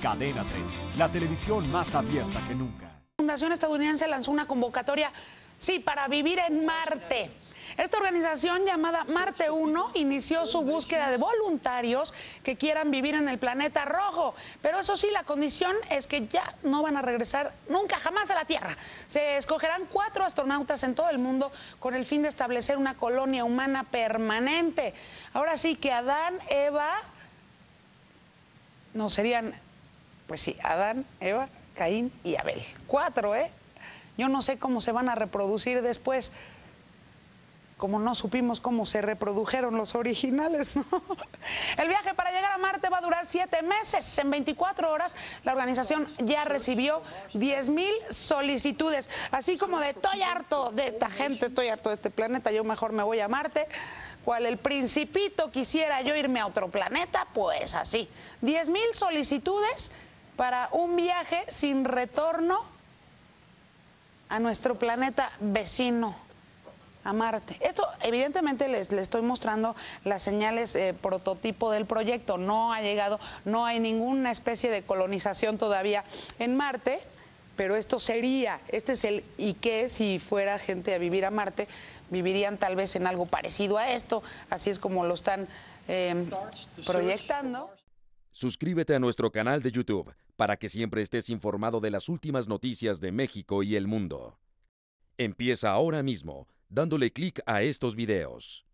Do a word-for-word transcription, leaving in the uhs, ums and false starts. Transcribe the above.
Cadena treinta, la televisión más abierta que nunca. La Fundación estadounidense lanzó una convocatoria, sí, para vivir en Marte. Esta organización llamada Marte uno inició su búsqueda de voluntarios que quieran vivir en el planeta rojo. Pero eso sí, la condición es que ya no van a regresar nunca, jamás a la Tierra. Se escogerán cuatro astronautas en todo el mundo con el fin de establecer una colonia humana permanente. Ahora sí que Adán, Eva, no serían, pues sí, Adán, Eva, Caín y Abel. Cuatro, ¿eh? Yo no sé cómo se van a reproducir después. Como no supimos cómo se reprodujeron los originales, ¿no? El viaje para llegar a Marte va a durar siete meses. En veinticuatro horas, la organización ya recibió diez mil solicitudes. Así como de, estoy harto de esta gente, estoy harto de este planeta, yo mejor me voy a Marte. Cual el Principito quisiera yo irme a otro planeta, pues así. diez mil solicitudes para un viaje sin retorno a nuestro planeta vecino, a Marte. Esto, evidentemente, les, les estoy mostrando las señales eh, prototipo del proyecto. No ha llegado, no hay ninguna especie de colonización todavía en Marte, pero esto sería, este es el y qué si fuera gente a vivir a Marte, vivirían tal vez en algo parecido a esto, así es como lo están eh, proyectando. Suscríbete a nuestro canal de YouTube para que siempre estés informado de las últimas noticias de México y el mundo. Empieza ahora mismo dándole clic a estos videos.